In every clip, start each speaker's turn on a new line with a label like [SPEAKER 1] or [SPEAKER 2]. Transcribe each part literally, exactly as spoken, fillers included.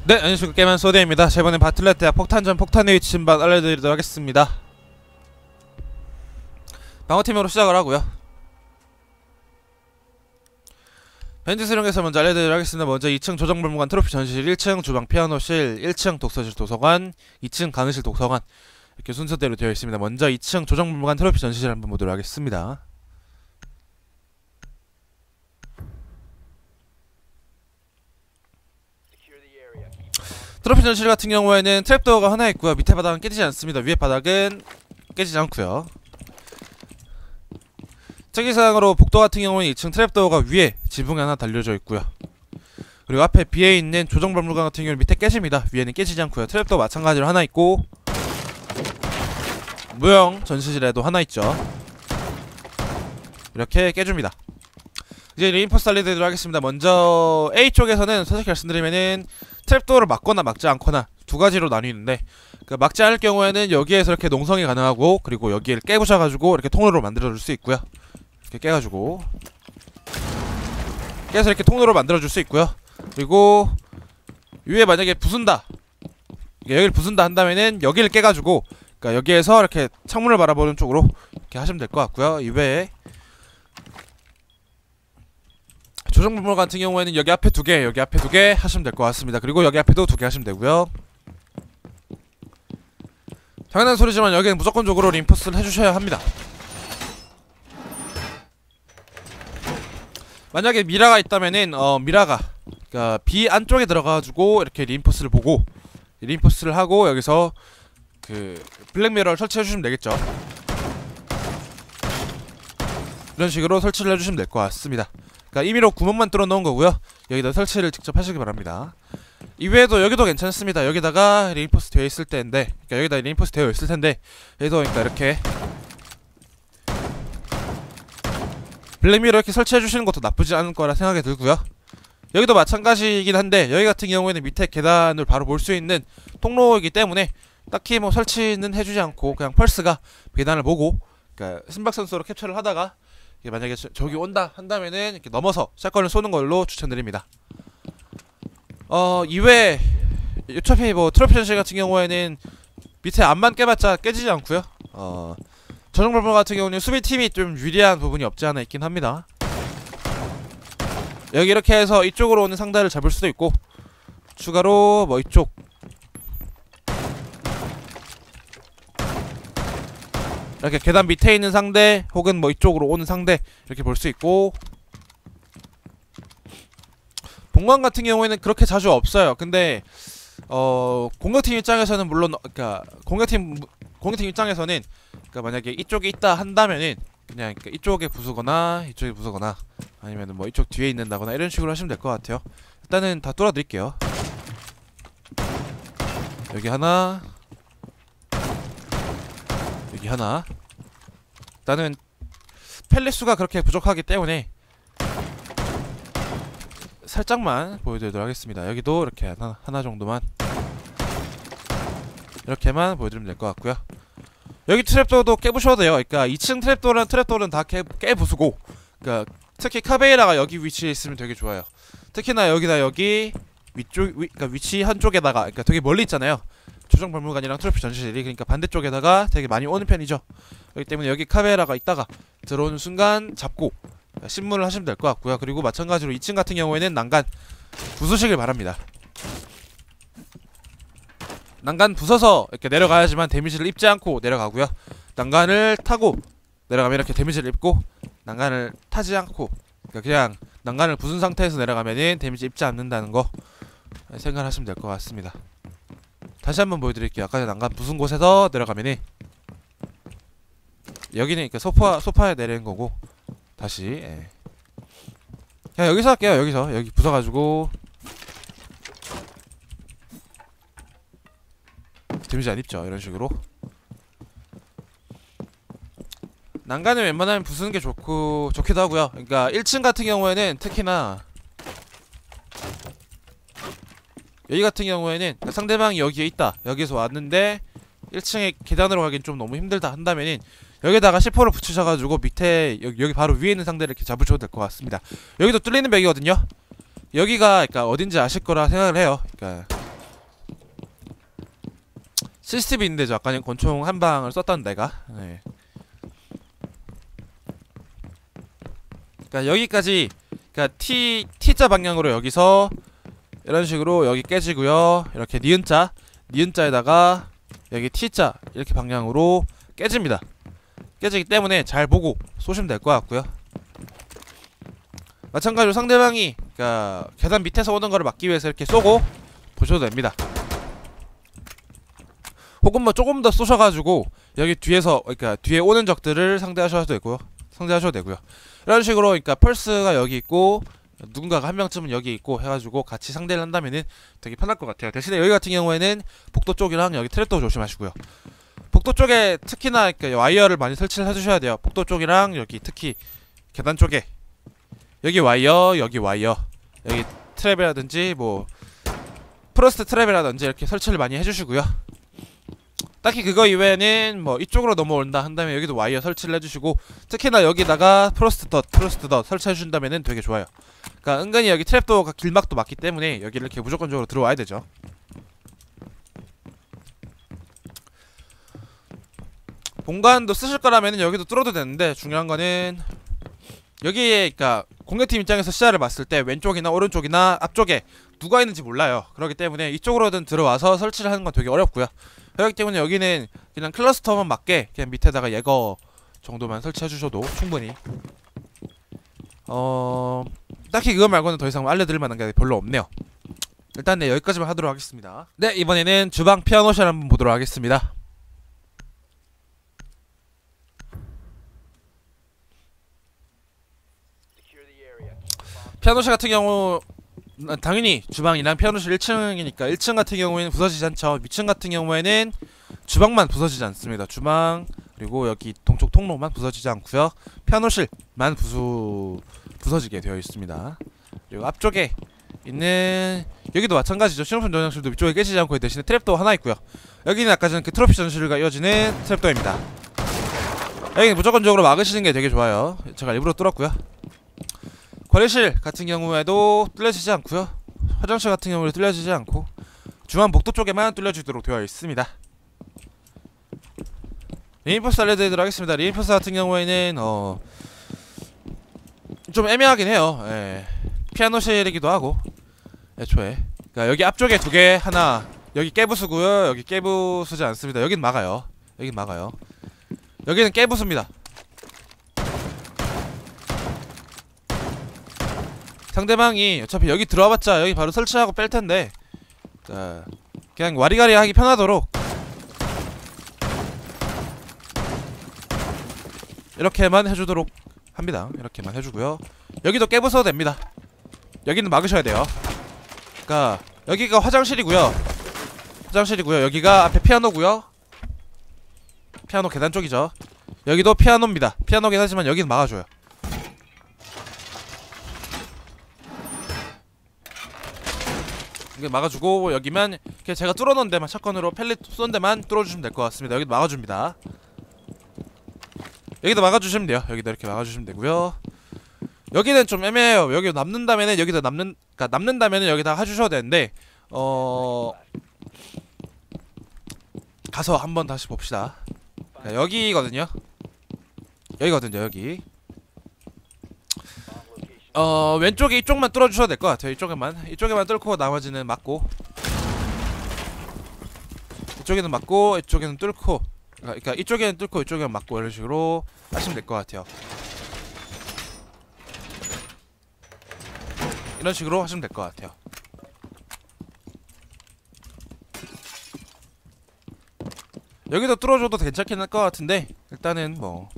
[SPEAKER 1] 네, 안녕하십니까. 게임한 소디입니다. 저번에 바틀렛 대학 폭탄전 폭탄의 위치 신반 알려드리도록 하겠습니다. 방어팀으로 시작을 하고요. 현지 수령에서 먼저 알려드리도록 하겠습니다. 먼저 이 층 조정불무관 트로피 전시실, 일 층 주방 피아노실, 일 층 독서실 도서관, 이 층 강의실 도서관, 이렇게 순서대로 되어 있습니다. 먼저 이 층 조정불무관 트로피 전시실 한번 보도록 하겠습니다. 트로피 전시실 같은 경우에는 트랩도어가 하나 있고요. 밑에 바닥은 깨지지 않습니다. 위에 바닥은 깨지지 않고요. 특이사항으로 복도 같은 경우는 이 층 트랩도어가 위에 지붕에 하나 달려져 있고요. 그리고 앞에 비에 있는 조정박물관 같은 경우는 밑에 깨집니다. 위에는 깨지지 않고요. 트랩도어 마찬가지로 하나 있고, 무형 전시실에도 하나 있죠. 이렇게 깨줍니다. 이제 레인포스 알려드리도록 하겠습니다. 먼저 A 쪽에서는 솔직히 말씀드리면은 트랩도어를 막거나 막지 않거나 두 가지로 나뉘는데, 그 막지 않을 경우에는 여기에서 이렇게 농성이 가능하고, 그리고 여기를 깨부셔가지고 이렇게 통로로 만들어줄 수 있고요. 이렇게 깨가지고 깨서 이렇게 통로로 만들어줄 수 있고요. 그리고 위에 만약에 부순다, 여기를 부순다 한다면은 여기를 깨가지고, 그러니까 여기에서 이렇게 창문을 바라보는 쪽으로 이렇게 하시면 될 것 같고요. 이외에 조정불물 같은 경우에는 여기 앞에 두 개, 여기 앞에 두 개 하시면 될 것 같습니다. 그리고 여기 앞에도 두 개 하시면 되고요. 당연한 소리지만 여기는 무조건적으로 림포스를 해주셔야 합니다. 만약에 미라가 있다면은 어 미라가 그니까 B 안쪽에 들어가가지고 이렇게 림포스를 보고 림포스를 하고 여기서 그 블랙미러를 설치해주시면 되겠죠. 이런 식으로 설치를 해주시면 될 것 같습니다. 그러니까 임의로 구멍만 뚫어 넣은 거고요. 여기다 설치를 직접 하시기 바랍니다. 이외에도 여기도 괜찮습니다. 여기다가 레인포스 되어 있을 때인데, 그러니까 여기다 레인포스 되어 있을 텐데, 여기도 그러니까 이렇게 블랙미러 이렇게 설치해 주시는 것도 나쁘지 않을 거라 생각이 들고요. 여기도 마찬가지이긴 한데, 여기 같은 경우에는 밑에 계단을 바로 볼 수 있는 통로이기 때문에 딱히 뭐 설치는 해주지 않고 그냥 펄스가 계단을 보고, 그러니까 심박선수로 캡처를 하다가 만약에 저, 저기 온다 한다면은 이렇게 넘어서 샷건을 쏘는 걸로 추천드립니다. 어 이외에 어차피 뭐 트로피 전시실 같은 경우에는 밑에 앞만 깨봤자 깨지지 않고요. 어 조정불물 같은 경우는 수비팀이 좀 유리한 부분이 없지 않아 있긴 합니다. 여기 이렇게 해서 이쪽으로 오는 상대를 잡을 수도 있고, 추가로 뭐 이쪽 이렇게 계단 밑에 있는 상대 혹은 뭐 이쪽으로 오는 상대 이렇게 볼 수 있고, 본관 같은 경우에는 그렇게 자주 없어요. 근데 어 공격팀 입장에서는 물론, 그러니까 공격팀 공격팀 입장에서는 그러니까 만약에 이쪽에 있다 한다면은 그냥 그러니까 이쪽에 부수거나 이쪽에 부수거나 아니면은 뭐 이쪽 뒤에 있는다거나 이런 식으로 하시면 될 것 같아요. 일단은 다 뚫어드릴게요. 여기 하나, 여기 하나. 일단은 펠릿 수가 그렇게 부족하기 때문에 살짝만 보여드리도록 하겠습니다. 여기도 이렇게 하나, 하나 정도만 이렇게만 보여드리면 될 것 같고요. 여기 트랩도어도 깨부셔도 돼요. 그러니까 이 층 트랩도어랑 트랩도어는 다 깨, 깨부수고, 그러니까 특히 카베이라가 여기 위치에 있으면 되게 좋아요. 특히나 여기다 여기 위쪽, 위, 그러니까 위치 한쪽에다가, 그러니까 되게 멀리 있잖아요. 조정박물관이랑 트로피 전시실이. 그러니까 반대쪽에다가 되게 많이 오는 편이죠. 그렇기 때문에 여기 카메라가 있다가 들어오는 순간 잡고 신문을 하시면 될 것 같고요. 그리고 마찬가지로 이 층 같은 경우에는 난간 부수시길 바랍니다. 난간 부숴서 이렇게 내려가야지만 데미지를 입지 않고 내려가고요. 난간을 타고 내려가면 이렇게 데미지를 입고, 난간을 타지 않고 그러니까 그냥 난간을 부순 상태에서 내려가면은 데미지 입지 않는다는 거 생각하시면 될 것 같습니다. 다시 한번 보여드릴게요. 아까 난간 부순 곳에서 내려가면은 여기는 이렇게 소파, 소파에 내리는 거고, 다시 예. 그냥 여기서 할게요. 여기서 여기 부숴가지고 데미지 안 입죠. 이런 식으로 난간을 웬만하면 부수는 게 좋고 좋기도 하고요. 그러니까 일 층 같은 경우에는 특히나 여기 같은 경우에는 상대방이 여기에 있다, 여기서 왔는데 일 층에 계단으로 가긴 좀 너무 힘들다 한다면은 여기다가 씨포를 붙이셔가지고 밑에 여기, 여기 바로 위에 있는 상대를 이렇게 잡으셔도 될 것 같습니다. 여기도 뚫리는 벽이거든요. 여기가 그러니까 어딘지 아실 거라 생각을 해요. 그러니까 씨씨티비 있는데 저 아까 권총 한 방을 썼던 데가. 네. 그러니까 여기까지, 그러니까 T T자 방향으로 여기서 이런 식으로 여기 깨지고요. 이렇게 니은자, 니은자에다가 여기 T자 이렇게 방향으로 깨집니다. 깨지기 때문에 잘 보고 쏘시면 될 것 같고요. 마찬가지로 상대방이 그러니까 계단 밑에서 오는 거를 막기 위해서 이렇게 쏘고 보셔도 됩니다. 혹은 뭐 조금 더 쏘셔가지고 여기 뒤에서, 그러니까 뒤에 오는 적들을 상대하셔도 되고요. 상대하셔도 되고요. 이런 식으로 그러니까 펄스가 여기 있고 누군가가 한 명쯤은 여기 있고 해가지고 같이 상대를 한다면은 되게 편할 것 같아요. 대신에 여기 같은 경우에는 복도 쪽이랑 여기 트랩도 조심하시고요. 복도 쪽에 특히나 그러니까 와이어를 많이 설치를 해주셔야 돼요. 복도 쪽이랑 여기 특히 계단 쪽에 여기 와이어, 여기 와이어, 여기 트랩이라든지 뭐 프로스트 트랩이라든지 이렇게 설치를 많이 해주시고요. 딱히 그거 이외에는 뭐 이쪽으로 넘어온다 한다면 여기도 와이어 설치를 해주시고, 특히나 여기다가 프로스트 덧, 프로스트 덧 설치해준다면은 되게 좋아요. 그러니까 은근히 여기 트랩도 길막도 맞기 때문에 여기를 이렇게 무조건적으로 들어와야 되죠. 본관도 쓰실 거라면은 여기도 뚫어도 되는데, 중요한 거는 여기에 그러니까 공격팀 입장에서 시야를 봤을 때 왼쪽이나 오른쪽이나 앞쪽에 누가 있는지 몰라요. 그렇기 때문에 이쪽으로든 들어와서 설치를 하는 건 되게 어렵고요. 그렇기 때문에 여기는 그냥 클러스터만 맞게 그냥 밑에다가 예거 정도만 설치해 주셔도 충분히 어... 딱히 그거 말고는 더 이상 알려드릴 만한 게 별로 없네요. 일단 네, 여기까지만 하도록 하겠습니다. 네, 이번에는 주방 피아노실 한번 보도록 하겠습니다. 피아노실 같은 경우 당연히 주방이랑 피아노실 일 층이니까 일 층 같은 경우에는 부서지지 않죠. 위 층 같은 경우에는 주방만 부서지지 않습니다. 주방 그리고 여기 동쪽 통로만 부서지지 않고요. 피아노실만 부수 부서지게 되어 있습니다. 그리고 앞쪽에 있는 여기도 마찬가지죠. 실험실 전장실도 위쪽에 깨지지 않고 대신에 트랩도 하나 있고요. 여기는 아까 전 그 트로피 전실과 이어지는 트랩도입니다. 여기는 무조건적으로 막으시는 게 되게 좋아요. 제가 일부러 뚫었고요. 관리실 같은 경우에도 뚫려지지 않고요. 화장실 같은 경우에도 뚫려지지 않고 중앙 복도 쪽에만 뚫려지도록 되어 있습니다. 리인포스 알려드리도록 하겠습니다. 리인포스 같은 경우에는 어... 좀 애매하긴 해요. 예. 피아노실이기도 하고 애초에 그러니까 여기 앞쪽에 두 개 하나 여기 깨부수고요. 여기 깨부수지 않습니다. 여긴 막아요. 여긴 막아요. 여기는 깨부수입니다. 상대방이 어차피 여기 들어와봤자 여기 바로 설치하고 뺄텐데 자, 그냥 와리가리 하기 편하도록 이렇게만 해주도록 합니다. 이렇게만 해주고요. 여기도 깨부숴도 됩니다. 여기는 막으셔야 돼요. 그니까 여기가 화장실이고요. 화장실이고요. 여기가 앞에 피아노고요. 피아노 계단 쪽이죠. 여기도 피아노입니다. 피아노긴 하지만 여기는 막아줘요. 이게 막아주고 여기만 이렇게 제가 뚫어놓은 데만 샷건으로 펠릿 쏜 데만 뚫어주시면 될 것 같습니다. 여기도 막아줍니다. 여기도 막아주시면 돼요. 여기도 이렇게 막아주시면 되고요. 여기는 좀 애매해요. 여기 남는다면은 여기다 남는 그러니까 남는다면은 여기다 해주셔도 되는데 어 가서 한번 다시 봅시다. 그러니까 여기거든요. 여기거든요. 여기. 어 왼쪽에 이쪽만 뚫어주셔도 될 것 같아요. 이쪽에만 이쪽에만 뚫고 나머지는 막고 이쪽에는 막고 이쪽에는 뚫고 그러니까 이쪽에는 뚫고 이쪽에는 막고 이런 식으로 하시면 될 것 같아요. 이런 식으로 하시면 될 것 같아요. 여기도 뚫어줘도 괜찮긴 할 것 같은데 일단은 뭐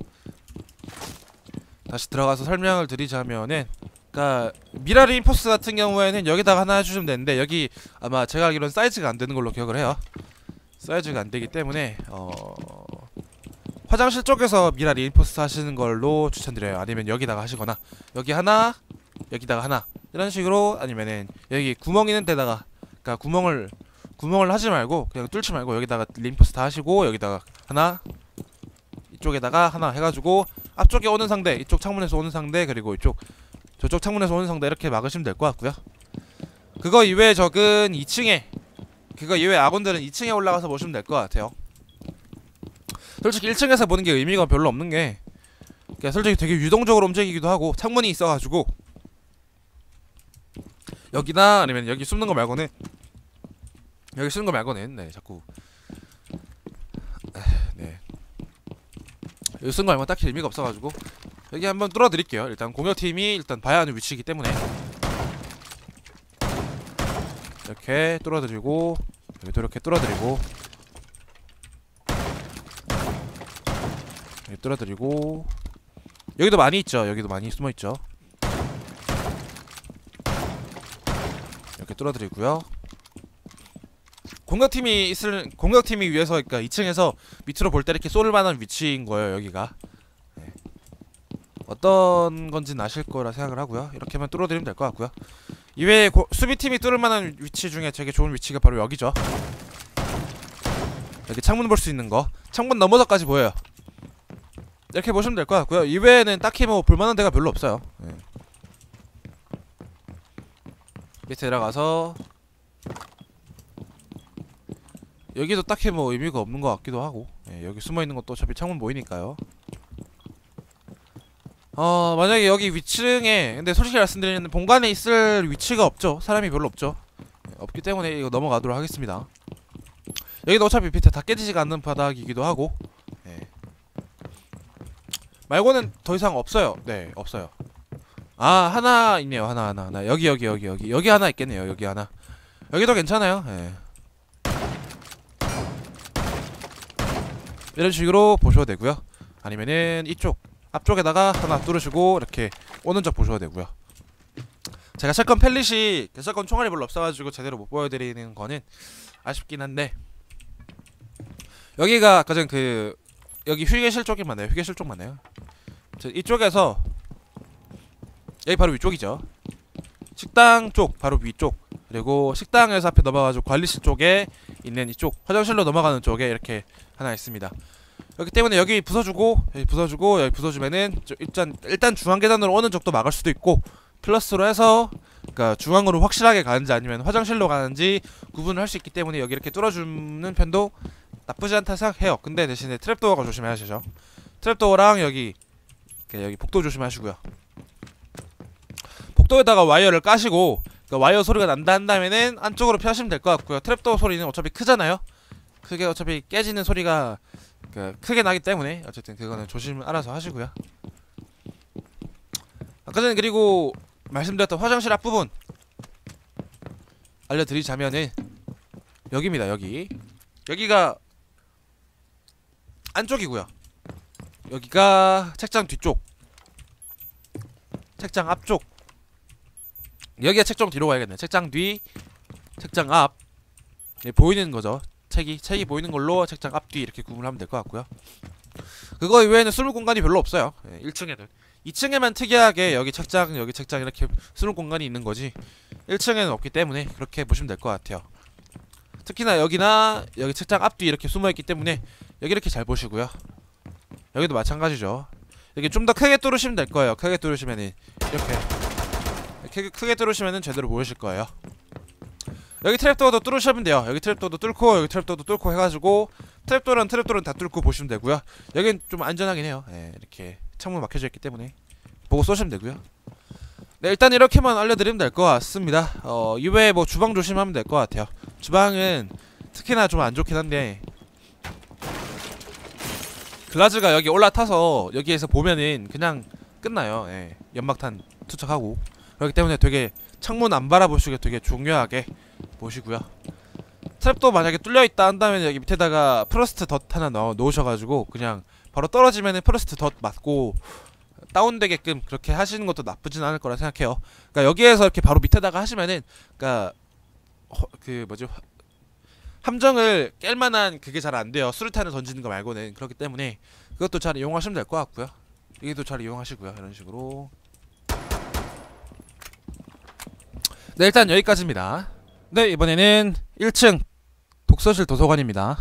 [SPEAKER 1] 다시 들어가서 설명을 드리자면은 그니까 미라 리인포스 같은 경우에는 여기다가 하나 해주시면 되는데 여기 아마 제가 알기로는 사이즈가 안 되는 걸로 기억을 해요. 사이즈가 안 되기 때문에 어... 화장실 쪽에서 미라 리인포스 하시는 걸로 추천드려요. 아니면 여기다가 하시거나 여기 하나 여기다가 하나 이런 식으로 아니면은 여기 구멍 있는 데다가 그니까 구멍을 구멍을 하지 말고 그냥 뚫지 말고 여기다가 리인포스 다 하시고 여기다가 하나 이쪽에다가 하나 해가지고 앞쪽에 오는 상대 이쪽 창문에서 오는 상대 그리고 이쪽 저쪽 창문에서 오는 상대 이렇게 막으시면 될 것 같고요. 그거 이외에 적은 이 층에 그거 이외에 아군들은 이 층에 올라가서 보시면 될 것 같아요. 솔직히 일 층에서 보는 게 의미가 별로 없는 게 그러니까 솔직히 되게 유동적으로 움직이기도 하고 창문이 있어가지고 여기나 아니면 여기 숨는 거 말고는 여기 숨는 거 말고는 네 자꾸 네 여기 숨는 거 말고는 딱히 의미가 없어가지고 여기 한번 뚫어드릴게요. 일단 공격팀이 일단 봐야 하는 위치이기 때문에 이렇게 뚫어드리고 여기도 이렇게 뚫어드리고 여기 뚫어드리고 여기도 많이 있죠. 여기도 많이 숨어있죠. 이렇게 뚫어드리고요. 공격팀이 있을 공격팀이 위에서 그러니까 이 층에서 밑으로 볼 때 이렇게 쏠 만한 위치인 거예요. 여기가 네. 어떤 건지는 아실 거라 생각을 하고요. 이렇게만 뚫어드리면 될 것 같고요. 이외에 고, 수비팀이 뚫을 만한 위치 중에 되게 좋은 위치가 바로 여기죠. 여기 창문 볼 수 있는 거. 창문 넘어서까지 보여요. 이렇게 보시면 될 것 같고요. 이외에는 딱히 뭐 볼만한 데가 별로 없어요. 네. 밑에 내려가서 여기도 딱히 뭐 의미가 없는 것 같기도 하고 네, 여기 숨어있는 것도 어차피 창문 보이니까요. 어 만약에 여기 위층에 근데 솔직히 말씀드리면 본관에 있을 위치가 없죠. 사람이 별로 없죠. 네, 없기 때문에 이거 넘어가도록 하겠습니다. 여기도 어차피 밑에 다 깨지지가 않는 바닥이기도 하고 네. 말고는 더 이상 없어요. 네 없어요. 아 하나 있네요. 하나 하나 하나 여기 여기 여기 여기 여기 하나 있겠네요. 여기 하나 여기도 괜찮아요. 네. 이런 식으로 보셔도 되고요. 아니면은 이쪽 앞쪽에다가 하나 뚫으시고 이렇게 오는 쪽 보셔도 되고요. 제가 샷건 펠릿이 샷건 총알이 별로 없어가지고 제대로 못 보여드리는 거는 아쉽긴 한데 여기가 아까 전 그 여기 휴게실 쪽이 맞나요? 휴게실 쪽 맞나요? 이쪽에서 여기 바로 위쪽이죠. 식당 쪽 바로 위쪽 그리고 식당에서 앞에 넘어가지고 관리실 쪽에 있는 이쪽 화장실로 넘어가는 쪽에 이렇게 하나 있습니다. 그렇기 때문에 여기 부숴주고 여기 부숴주고 여기 부숴주면은 일단 일단 중앙 계단으로 오는 쪽도 막을 수도 있고 플러스로 해서 그러니까 중앙으로 확실하게 가는지 아니면 화장실로 가는지 구분을 할 수 있기 때문에 여기 이렇게 뚫어주는 편도 나쁘지 않다 생각해요. 근데 대신에 트랩도어가 조심하시죠. 트랩도어랑 여기 여기 복도 조심하시고요. 복도에다가 와이어를 까시고 그러니까 와이어 소리가 난다 한다면은 안쪽으로 피하시면 될 것 같고요. 트랩도어 소리는 어차피 크잖아요. 그게 어차피 깨지는 소리가 그 크게 나기 때문에 어쨌든 그거는 조심을 알아서 하시고요. 아까 전에 그리고 말씀드렸던 화장실 앞부분 알려드리자면은 여기입니다. 여기 여기가 안쪽이고요. 여기가 책장 뒤쪽 책장 앞쪽 여기가 책장 뒤로 가야겠네. 책장 뒤 책장 앞 네, 보이는 거죠. 책이 책이 보이는 걸로 책장 앞뒤 이렇게 구분하면 될 것 같고요. 그거 이외에는 숨을 공간이 별로 없어요. 네, 일 층에는 이 층에만 특이하게 여기 책장 여기 책장 이렇게 숨을 공간이 있는 거지 일 층에는 없기 때문에 그렇게 보시면 될 것 같아요. 특히나 여기나 여기 책장 앞뒤 이렇게 숨어있기 때문에 여기 이렇게 잘 보시고요. 여기도 마찬가지죠. 여기 좀 더 크게 뚫으시면 될 거예요. 크게 뚫으시면은 이렇게 이렇게 크게 뚫으시면은 제대로 보이실 거예요. 여기 트랩도어도 뚫으시면 돼요. 여기 트랩도어도 뚫고 여기 트랩도어도 뚫고 해가지고 트랩도어랑 트랩도어는 다 뚫고 보시면 되고요. 여긴 좀 안전하긴 해요. 네, 이렇게 창문 막혀져 있기 때문에 보고 쏘시면 되고요. 네, 일단 이렇게만 알려드리면 될 것 같습니다. 어, 이외에 뭐 주방 조심하면 될 것 같아요. 주방은 특히나 좀 안 좋긴 한데 글라즈가 여기 올라타서 여기에서 보면은 그냥 끝나요. 예, 연막탄 투척하고 그렇기 때문에 되게 창문 안 바라보시게 되게 중요하게 보시고요. 트랩도 만약에 뚫려있다 한다면 여기 밑에다가 프로스트 덧 하나 넣어 놓으셔가지고 그냥 바로 떨어지면은 프로스트 덧 맞고 다운되게끔 그렇게 하시는 것도 나쁘진 않을 거라 생각해요. 그러니까 여기에서 이렇게 바로 밑에다가 하시면은 그러니까 허, 그 뭐지 함정을 깰 만한 그게 잘 안 돼요. 수류탄을 던지는 거 말고는. 그렇기 때문에 그것도 잘 이용하시면 될 것 같고요. 여기도 잘 이용하시고요. 이런 식으로. 네, 일단 여기까지입니다. 네, 이번에는 일 층 독서실 도서관입니다.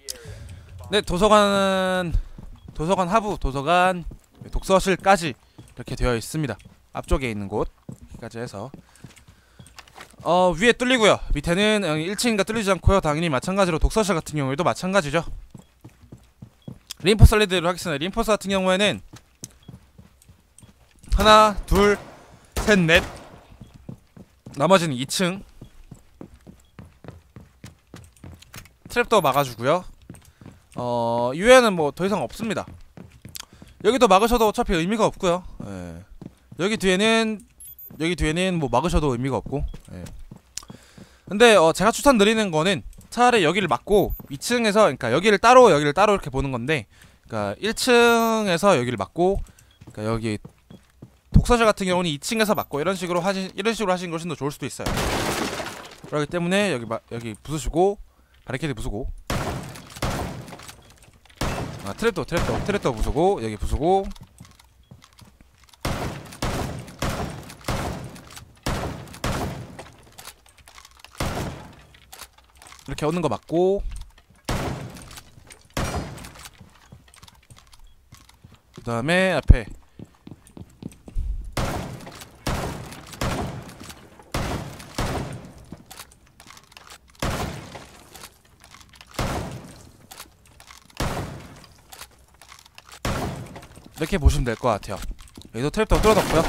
[SPEAKER 1] 네, 도서관은 도서관 하부, 도서관, 독서실까지 이렇게 되어 있습니다. 앞쪽에 있는 곳까지 해서 어 위에 뚫리고요. 밑에는 일 층인가 뚫리지 않고요. 당연히 마찬가지로 독서실 같은 경우에도 마찬가지죠. 린포스 설리드로 하겠습니다. 린포스 같은 경우에는 하나, 둘, 셋, 넷, 나머지는 이 층 트랩도 막아주고요. 어 이외에는 뭐 더 이상 없습니다. 여기도 막으셔도 어차피 의미가 없고요. 예. 여기 뒤에는 여기 뒤에는 뭐 막으셔도 의미가 없고. 예. 근데 어 제가 추천드리는 거는 차라리 여기를 막고 이 층에서, 그러니까 여기를 따로 여기를 따로 이렇게 보는 건데, 그러니까 일 층에서 여기를 막고, 그러니까 여기 독서실 같은 경우는 이 층에서 막고 이런 식으로 하시 이런 식으로 하시는 것이 더 좋을 수도 있어요. 그렇기 때문에 여기 마, 여기 부수시고 바리케이드 부수고, 아 트랩도 트랩도 트랩도 부수고 여기 부수고. 이렇게 오는 거 맞고, 그 다음에 앞에 이렇게 보시면 될 것 같아요. 여기도 트랩도 뚫어놓고요.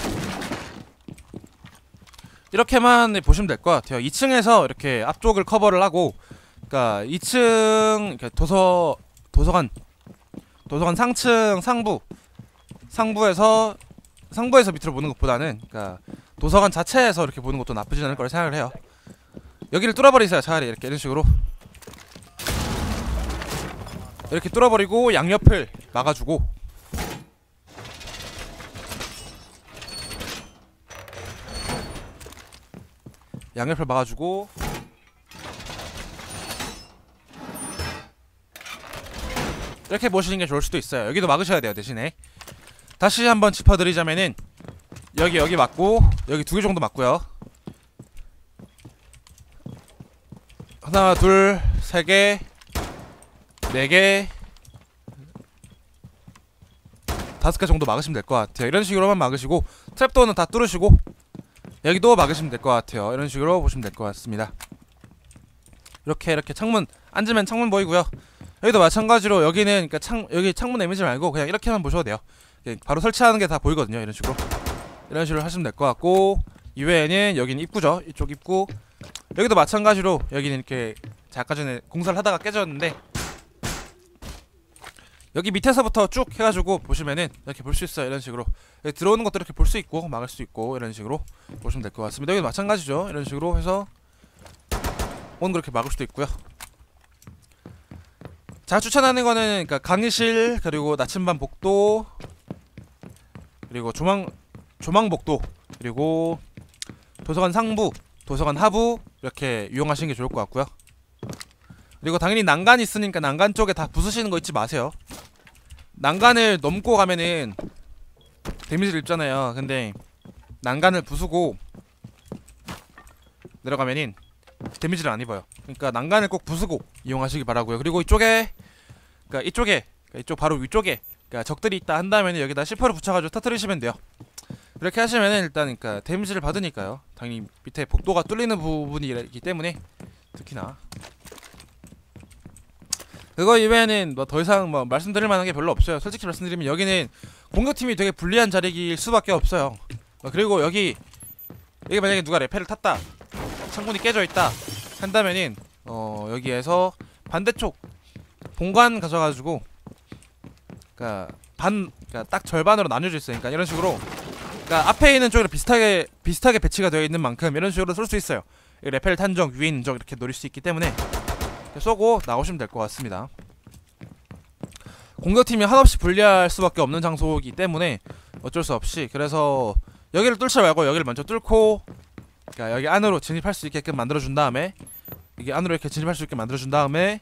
[SPEAKER 1] 이렇게만 보시면 될 것 같아요. 이 층에서 이렇게 앞쪽을 커버를 하고, 그러니까 이 층 도서 도서관 도서관 상층 상부 상부에서 상부에서 밑으로 보는 것보다는, 그러니까 도서관 자체에서 이렇게 보는 것도 나쁘지 않을 거라 생각을 해요. 여기를 뚫어버리세요. 차라리 이렇게 이런 식으로 이렇게 뚫어버리고 양옆을 막아주고, 양옆을 막아주고 이렇게 보시는 게 좋을 수도 있어요. 여기도 막으셔야 돼요. 대신에 다시 한번 짚어드리자면은 여기 여기 맞고 여기 두 개 정도 맞고요. 하나, 둘, 세 개, 네 개, 다섯 개 정도 막으시면 될 것 같아요. 이런 식으로만 막으시고 트랩도어는 다 뚫으시고 여기도 막으시면 될 것 같아요. 이런 식으로 보시면 될 것 같습니다. 이렇게 이렇게 창문 앉으면 창문 보이고요. 여기도 마찬가지로 여기는, 그러니까 창 여기 창문 이미지 말고 그냥 이렇게만 보셔도 돼요. 바로 설치하는 게 다 보이거든요. 이런 식으로 이런 식으로 하시면 될 것 같고, 이외에는 여기는 입구죠. 이쪽 입구. 여기도 마찬가지로 여기는 이렇게 아까 전에 공사를 하다가 깨졌는데 여기 밑에서부터 쭉 해가지고 보시면은 이렇게 볼 수 있어요. 이런 식으로 들어오는 것도 이렇게 볼 수 있고 막을 수 있고 이런 식으로 보시면 될 것 같습니다. 여기도 마찬가지죠. 이런 식으로 해서 오는 거 이렇게 막을 수도 있고요. 제가 추천하는 거는, 그러니까 강의실, 그리고 나침반 복도, 그리고 조망 조망 복도, 그리고 도서관 상부, 도서관 하부 이렇게 이용하시는 게 좋을 것 같고요. 그리고 당연히 난간 있으니까 난간 쪽에 다 부수시는 거 잊지 마세요. 난간을 넘고 가면은 데미지를 입잖아요. 근데 난간을 부수고 내려가면은 데미지를 안 입어요. 그러니까 난간을 꼭 부수고 이용하시기 바라고요. 그리고 이쪽에, 그러니까 이쪽에, 그러니까 이쪽 바로 위쪽에, 그러니까 적들이 있다 한다면 여기다 씨포를 붙여가지고 터뜨리시면 돼요. 이렇게 하시면은 일단, 그러니까 데미지를 받으니까요. 당연히 밑에 복도가 뚫리는 부분이 있기 때문에 특히나. 그거 이외에는 뭐 더 이상 뭐 말씀드릴 만한 게 별로 없어요. 솔직히 말씀드리면 여기는 공격팀이 되게 불리한 자리일 수밖에 없어요. 어, 그리고 여기 여기 만약에 누가 레펠을 탔다, 창문이 깨져 있다 한다면은 어 여기에서 반대쪽 본관 가져가지고, 그러니까 반, 그러니까 딱 절반으로 나뉘어져 있어요. 그러니까 이런 식으로, 그러니까 앞에 있는 쪽으로 비슷하게 비슷하게 배치가 되어 있는 만큼 이런 식으로 쏠 수 있어요. 레펠 탄적, 위에 있는 적 이렇게 노릴 수 있기 때문에 쏘고 나오시면 될 것 같습니다. 공격팀이 한없이 불리할 수밖에 없는 장소이기 때문에 어쩔 수 없이, 그래서 여기를 뚫지 말고 여기를 먼저 뚫고, 그러니까 여기 안으로 진입할 수 있게끔 만들어준 다음에, 이게 안으로 이렇게 진입할 수 있게 만들어준 다음에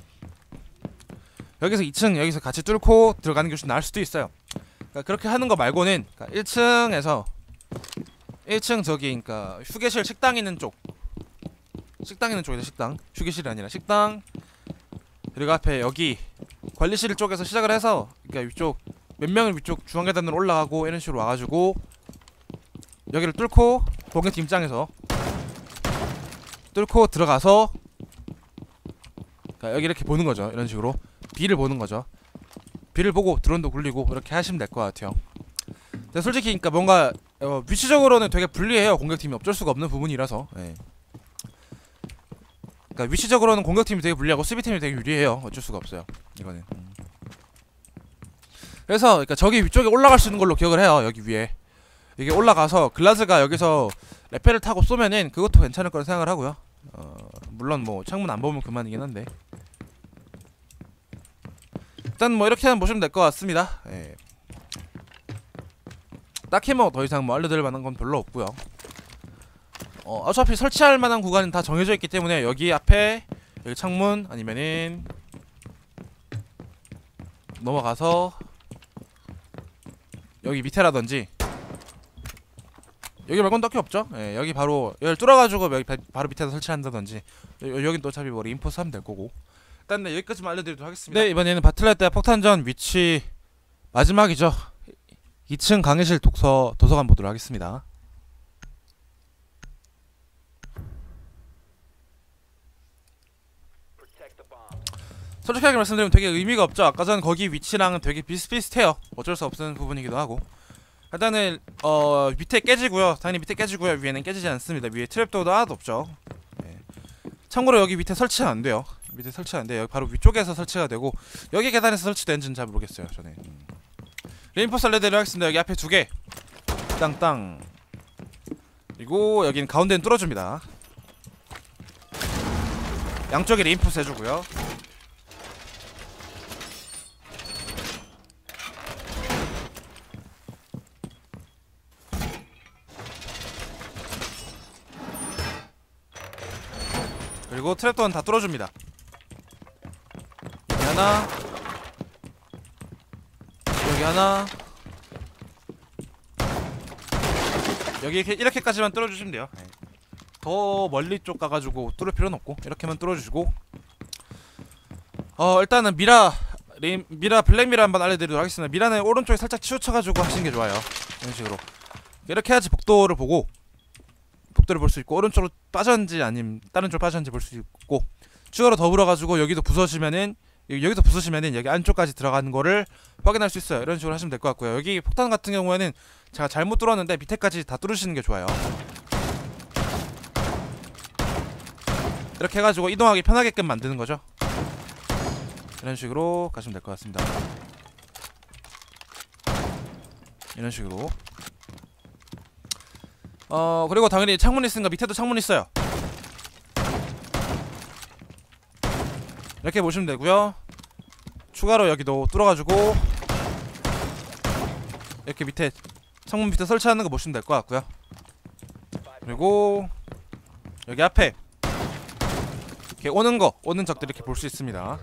[SPEAKER 1] 여기서 이 층 여기서 같이 뚫고 들어가는 게 훨씬 나을 수도 있어요. 그러니까 그렇게 하는 거 말고는, 그러니까 일 층에서 일 층 저기, 그러니까 휴게실 식당 있는 쪽, 식당 있는 쪽이죠. 식당, 휴게실이 아니라 식당, 그리고 앞에 여기 관리실 쪽에서 시작을 해서, 그러니까 이쪽 몇 명을 위쪽 중앙 계단으로 올라가고 이런 식으로 와가지고 여기를 뚫고 공격팀 입장에서 뚫고 들어가서 그러니까 여기 이렇게 보는 거죠. 이런 식으로 B를 보는 거죠. B를 보고 드론도 굴리고 이렇게 하시면 될 것 같아요. 근데 솔직히 그러니까 뭔가 어, 위치적으로는 되게 불리해요. 공격팀이 어쩔 수가 없는 부분이라서. 예. 그러니까 위치적으로는 공격팀이 되게 불리하고 수비팀이 되게 유리해요. 어쩔 수가 없어요. 이거는. 음. 그래서 그러니까 저기 위쪽에 올라갈 수 있는 걸로 기억을 해요. 여기 위에 이게 올라가서 글라즈가 여기서 레펠을 타고 쏘면은 그것도 괜찮을 거라 생각을 하고요. 어, 물론 뭐 창문 안 보면 그만이긴 한데 일단 뭐 이렇게만 보시면 될 것 같습니다. 예. 딱히 뭐 더 이상 뭐 알려드릴 만한 건 별로 없고요. 어, 어차피 설치할 만한 구간은 다 정해져 있기 때문에 여기 앞에 여기 창문 아니면은 넘어가서 여기 밑에라든지 여기 말고는 딱히 없죠. 예, 여기 바로 여기 뚫어가지고 여기 바, 바로 밑에서 설치한다든지 여, 여긴 또 어차피 뭐 인포스 하면 될 거고. 일단 네, 여기까지만 알려드리도록 하겠습니다. 네, 이번에는 바틀레트 폭탄전 위치 마지막이죠. 이 층 강의실 독서 도서관 보도록 하겠습니다. 솔직하게 말씀드리면 되게 의미가 없죠. 아까 전 거기 위치랑 되게 비슷비슷해요. 어쩔 수 없는 부분이기도 하고. 일단은 어 밑에 깨지고요. 당연히 밑에 깨지고요. 위에는 깨지지 않습니다. 위에 트랩도어도 하나도 없죠. 네. 참고로 여기 밑에 설치는 안 돼요. 밑에 설치 안 돼요. 여기 바로 위쪽에서 설치가 되고 여기 계단에서 설치된지는 잘 모르겠어요. 저는. 음. 레인포스 알려드리도록 하겠습니다. 여기 앞에 두 개. 땅땅. 그리고 여기는 가운데는 뚫어줍니다. 양쪽에 레인포스 해주고요. 그리고 트랩도어는 다 뚫어줍니다. 여기 하나, 여기 하나, 여기 이렇게, 이렇게까지만 뚫어주시면 돼요. 더 멀리 쪽 가가지고 뚫을 필요는 없고 이렇게만 뚫어주시고 어 일단은 미라 레인, 미라 블랙미라 한번 알려드리도록 하겠습니다. 미라는 오른쪽에 살짝 치우쳐가지고 하시는게 좋아요. 이런 식으로 이렇게 해야지 복도를 보고 복도를 볼 수 있고 오른쪽으로 빠졌는지 아니면 다른 쪽으로 빠졌는지 볼 수 있고 추가로 더불어가지고 여기도 부서지면은 여기도 부서지면은 여기 안쪽까지 들어가는 거를 확인할 수 있어요. 이런 식으로 하시면 될 것 같고요. 여기 폭탄 같은 경우에는 제가 잘못 뚫었는데 밑에까지 다 뚫으시는 게 좋아요. 이렇게 해가지고 이동하기 편하게끔 만드는 거죠. 이런 식으로 가시면 될 것 같습니다. 이런 식으로 어 그리고 당연히 창문 있으니까 밑에도 창문 있어요. 이렇게 보시면 되고요. 추가로 여기도 뚫어가지고 이렇게 밑에 창문 밑에 설치하는 거 보시면 될 것 같고요. 그리고 여기 앞에 이렇게 오는 거 오는 적들 이렇게 볼 수 있습니다.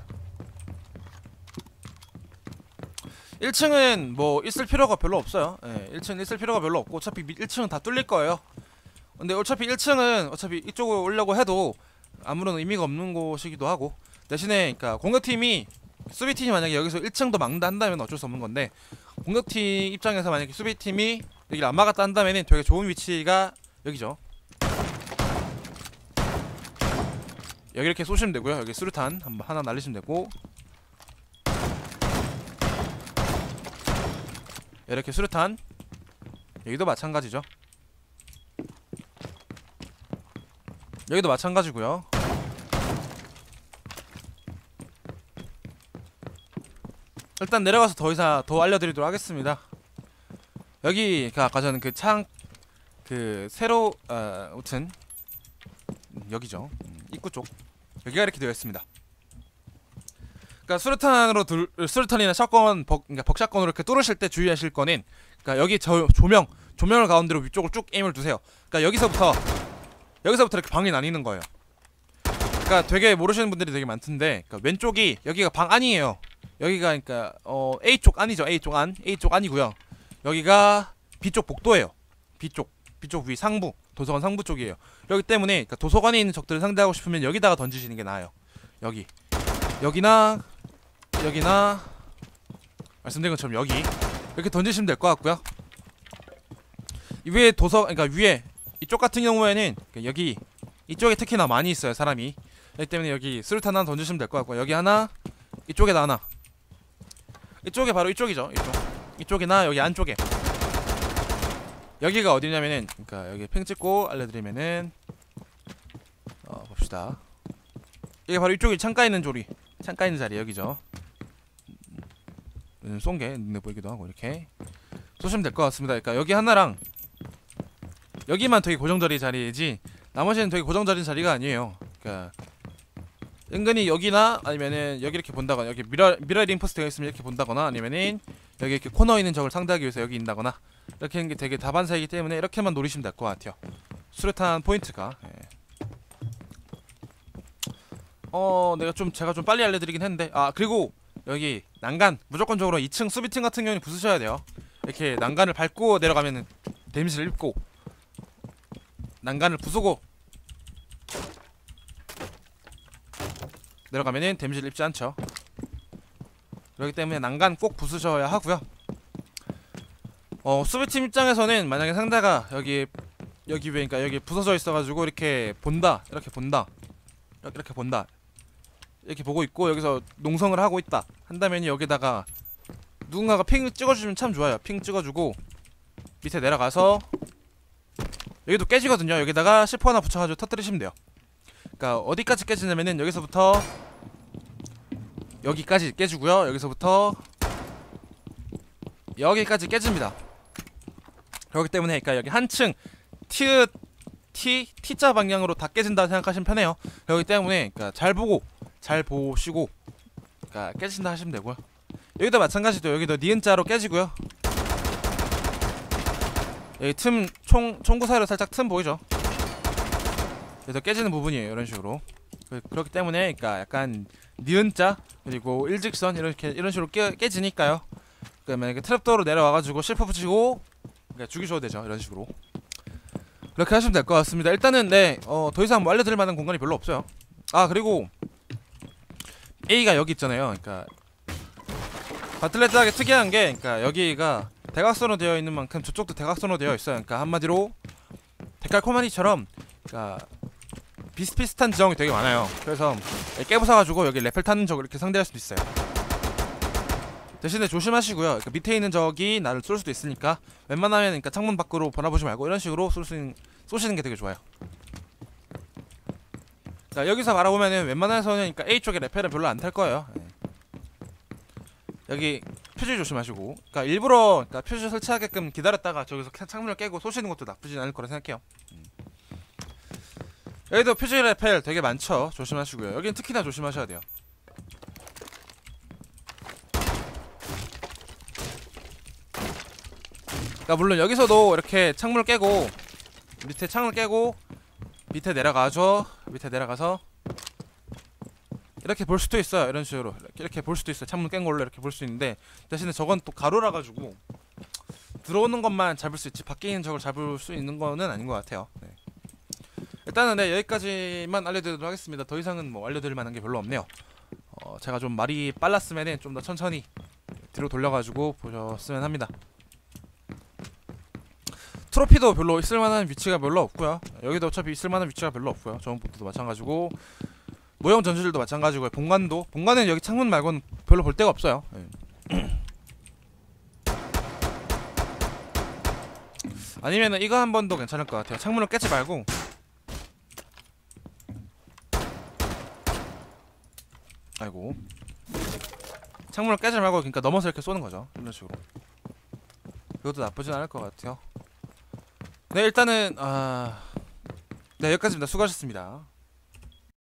[SPEAKER 1] 일 층은 뭐 있을 필요가 별로 없어요. 예, 일 층은 있을 필요가 별로 없고 어차피 일 층은 다 뚫릴 거예요. 근데 어차피 일 층은 어차피 이쪽으로 오려고 해도 아무런 의미가 없는 곳이기도 하고 대신에 그러니까 공격팀이 수비팀이 만약에 여기서 일 층도 막는다 한다면 어쩔 수 없는 건데 공격팀 입장에서 만약에 수비팀이 여기를 안 막았다 한다면은 되게 좋은 위치가 여기죠. 여기 이렇게 쏘시면 되고요. 여기 수류탄 한번 하나 날리시면 되고 이렇게 수류탄 여기도 마찬가지죠. 여기도 마찬가지고요. 일단 내려가서 더 이상 더 알려드리도록 하겠습니다. 여기가 아까 전에 그 창 그 새로 아 아무튼 여기죠. 입구 쪽 여기가 이렇게 되어 있습니다. 그러니까 수류탄으로 둘, 수류탄이나 샷건 벅, 그러니까 벅샷건으로 이렇게 뚫으실 때 주의하실 거는 그러니까 여기 저 조명 조명을 가운데로 위쪽으로 쭉 에임을 두세요. 그러니까 여기서부터 여기서부터 이렇게 방이 나뉘는 거예요. 그러니까 되게 모르시는 분들이 되게 많던데 그러니까 왼쪽이 여기가 방 안이에요. 여기가 그러니까 어 A 쪽 안이죠. A 쪽 안 A 쪽 안이고요. 여기가 B 쪽 복도예요. B 쪽 B 쪽 위 상부 도서관 상부 쪽이에요. 그렇기 때문에 그러니까 도서관에 있는 적들을 상대하고 싶으면 여기다가 던지시는 게 나아요. 여기 여기나 여기나 말씀드린 것처럼 여기 이렇게 던지시면 될 것 같고요. 이 위에 도서, 그러니까 위에 이쪽 같은 경우에는 여기 이쪽에 특히나 많이 있어요, 사람이. 그렇기 때문에 여기 수류탄 하나 던지시면 될 것 같고요. 여기 하나, 이쪽에다 하나. 이쪽에 바로 이쪽이죠. 이쪽. 이쪽이나 여기 안쪽에. 여기가 어디냐면은, 그러니까 여기 핑 찍고 알려드리면은, 어 봅시다. 이게 바로 이쪽이 창가 있는 조리, 창가 있는 자리 여기죠. 음, 쏜게 눈에 보이기도 하고 이렇게 쏘시면 될 것 같습니다. 그러니까 여기 하나랑 여기만 되게 고정자리 자리이지 나머지는 되게 고정자리 자리가 아니에요. 그러니까 은근히 여기나 아니면은 여기 이렇게 본다거나 여기 미러 미러 링포스 되어 있으면 이렇게 본다거나 아니면은 여기 이렇게 코너에 있는 적을 상대하기 위해서 여기 있다거나 이렇게 하는 게 되게 다반사이기 때문에 이렇게만 노리시면 될 것 같아요. 수류탄 포인트가. 예. 어 내가 좀 제가 좀 빨리 알려드리긴 했는데 아 그리고 여기 난간 무조건적으로 이 층 수비층 같은 경우는 부수셔야 돼요. 이렇게 난간을 밟고 내려가면은 데미지를 입고 난간을 부수고 내려가면은 데미지를 입지 않죠. 그렇기 때문에 난간 꼭 부수셔야 하고요. 어 수비팀 입장에서는 만약에 상대가 여기 여기 위에 그러니까 여기 부서져 있어가지고 이렇게 본다 이렇게 본다 이렇게, 이렇게 본다 이렇게 보고 있고 여기서 농성을 하고 있다 한다면 여기다가 누군가가 핑 찍어주면 참 좋아요. 핑 찍어주고 밑에 내려가서 여기도 깨지거든요. 여기다가 시포 하나 붙여가지고 터뜨리시면 돼요. 그러니까 어디까지 깨지냐면은 여기서부터 여기까지 깨지고요. 여기서부터 여기까지 깨집니다. 그렇기 때문에 그러니까 여기 한층 T T T자 방향으로 다 깨진다 생각하시면 편해요. 그렇기 때문에 그러니까 잘 보고 잘 보시고 그러니까 깨진다 하시면 되고요. 여기도 마찬가지로 여기도 니은자로 깨지고요. 여기 틈 총 총구 사이로 살짝 틈 보이죠? 그래서 깨지는 부분이에요. 이런 식으로. 그, 그렇기 때문에 그러니까 약간 니은자 그리고 일직선 이렇게 이런 식으로 깨, 깨지니까요. 그러면 이렇게 트랩도어로 내려와가지고 실프 붙이고 그러니까 죽이셔도 되죠. 이런 식으로. 그렇게 하시면 될 것 같습니다. 일단은 네, 어, 더 이상 뭐 알려드릴 만한 공간이 별로 없어요. 아 그리고 A가 여기 있잖아요. 그러니까 바틀레트하게 특이한 게 그러니까 여기가 대각선으로 되어 있는 만큼 저쪽도 대각선으로 되어 있어요. 그러니까 한마디로 데칼코마니처럼 그러니까 비슷비슷한 지형이 되게 많아요. 그래서 깨부숴가지고 여기 레펠 타는 적을 이렇게 상대할 수도 있어요. 대신에 조심하시고요. 그러니까 밑에 있는 적이 나를 쏠 수도 있으니까 웬만하면 그러니까 창문 밖으로 바라보지 말고 이런 식으로 쏠 수 있는, 쏘시는 게 되게 좋아요. 자 여기서 바라보면은 웬만해서는 그러니까 A 쪽에 레펠은 별로 안 탈 거예요. 네. 여기 퓨즈 조심하시고 그러니까 일부러 그러니까 퓨즈 설치하게끔 기다렸다가 저기서 창문을 깨고 쏘시는 것도 나쁘진 않을 거라 생각해요. 음. 여기도 퓨즈 레펠 되게 많죠. 조심하시고요. 여긴 특히나 조심하셔야 돼요. 그러니까 물론 여기서도 이렇게 창문을 깨고 밑에 창을 깨고 밑에 내려가죠. 밑에 내려가서 이렇게 볼 수도 있어요. 이런 식으로 이렇게, 이렇게 볼 수도 있어요. 창문 깬 걸로 이렇게 볼 수 있는데 대신에 저건 또 가로라 가지고 들어오는 것만 잡을 수 있지 밖에 있는 적을 잡을 수 있는 거는 아닌 것 같아요. 네. 일단은 네 여기까지만 알려드리도록 하겠습니다. 더 이상은 뭐 알려드릴 만한 게 별로 없네요. 어, 제가 좀 말이 빨랐으면은 좀 더 천천히 뒤로 돌려가지고 보셨으면 합니다. 트로피도 별로 있을만한 위치가 별로 없고요. 여기도 어차피 있을만한 위치가 별로 없고요. 저번부터도 마찬가지고 모형 전술도 마찬가지고요. 본관도 본관은 여기 창문 말고는 별로 볼 데가 없어요. 네. 아니면은 이거 한 번도 괜찮을 것 같아요. 창문을 깨지 말고 아이고 창문을 깨지 말고 그러니까 넘어서 이렇게 쏘는 거죠. 이런 식으로. 이것도 나쁘진 않을 것 같아요. 네 일단은 아... 네 여기까지입니다. 수고하셨습니다.